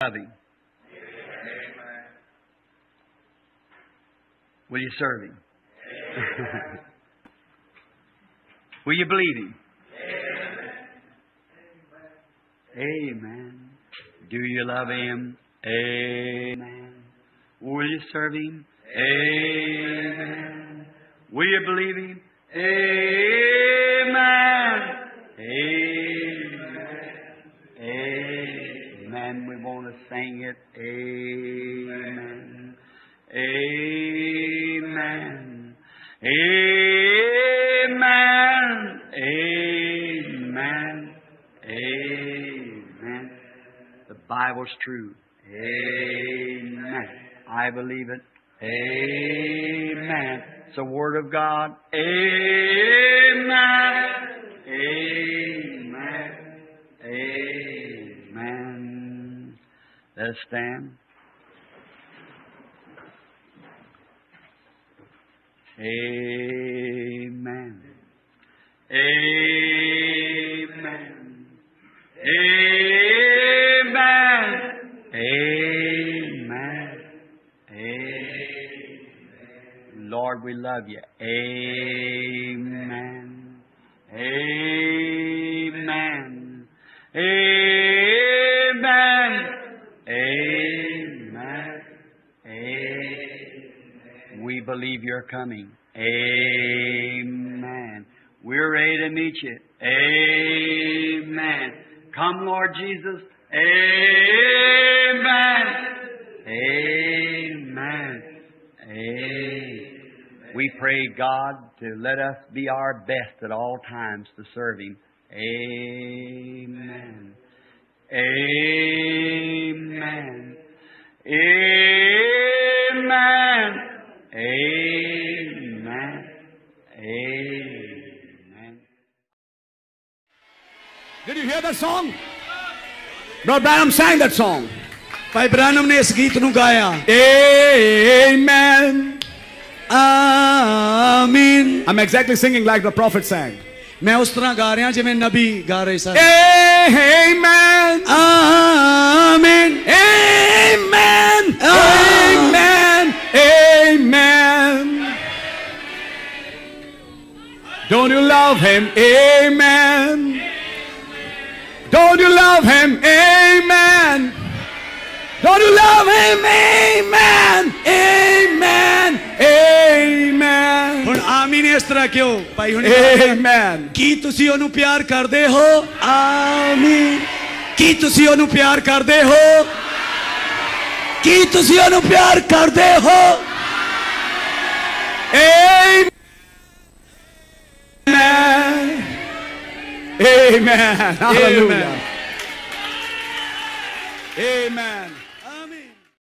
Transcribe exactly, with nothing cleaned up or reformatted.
Love Him? Will you serve Him? Will you believe Him? Amen. Do you love Him? Amen. Will you serve Him? Amen. Will you believe Him? Amen. Amen. Amen. We want to sing it. Amen. Amen. Amen. Amen. Amen. The Bible's true. Amen. I believe it. Amen. It's the Word of God. Amen. Amen. Amen. Let's stand. Amen. Amen. Amen. Amen. Amen. Lord, we love You. Amen. Amen. Amen. Amen. Amen. We believe You're coming. Amen. We're ready to meet You. Amen. Come, Lord Jesus. Amen. Amen. Amen. We pray, God, to let us be our best at all times to serve Him. Amen. Amen. Amen. Amen. Amen. Did you hear that song? Br.Branham sang that song. भाई ब्रैनम ने इस गीत ਨੂੰ ਗਾਇਆ. Amen. आमीन. I'm exactly singing like the prophet sang. मैं उस तरह गा रहा जिਵੇਂ नबी गा रहे सन. Amen. आमीन. Amen. Amen. Amen. Don't you love Him? Amen. Don't you love Him? Amen. Don't you love Him? Amen. Amen. Amen. ਹੁਣ ਆਮੀਨ ਇਸ ਤਰ੍ਹਾਂ ਕਿਉਂ ਭਾਈ ਹੁਣ Amen. ਕੀ ਤੁਸੀਂ ਉਹਨੂੰ ਪਿਆਰ ਕਰਦੇ ਹੋ? ਆਮੀਨ. ਕੀ ਤੁਸੀਂ ਉਹਨੂੰ ਪਿਆਰ ਕਰਦੇ ਹੋ? ਕੀ ਤੁਸੀਂ ਉਹਨੂੰ ਪਿਆਰ ਕਰਦੇ ਹੋ? Amen. Amen. Hallelujah. Amen.